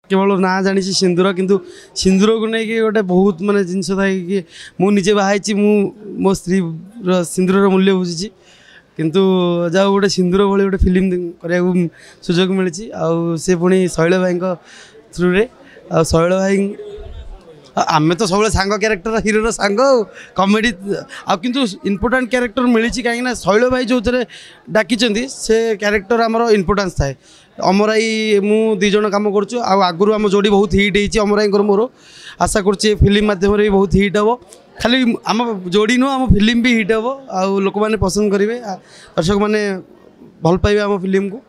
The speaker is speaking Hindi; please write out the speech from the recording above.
केवल ना जानी सिंदूर किंतु सिंदूर को लेकिन गोटे बहुत मानने जिनस था कि मुझे बाहर मो स्त्री सिंदूर मूल्य बुझी किंतु जाओ गोटे सिंदूर भाई गोटे फिल्म करने सुजोग मिली से पुणी शैल भाई थ्रू रे शैल भाई आमे तो सब सांग क्यारेक्टर हिरो सांग कॉमेडी किंतु इम्पोर्टाट क्यारेक्टर मिली कहीं शैल भाई जो थे डाकी से क्यारेक्टर आमर इम्पोर्टान्स थाए अमराई मु दी जन कम करुँ आगुरी आम जोड़ी बहुत हिट होती अमराई मोर आशा करुचे फिल्म मध्यम भी बहुत हिट हम खाली आम जोड़ी नुह आम फिल्म भी हिट हम आ लोक मैंने पसंद करेंगे दर्शक मैंने भल पाइबे आम फिल्म को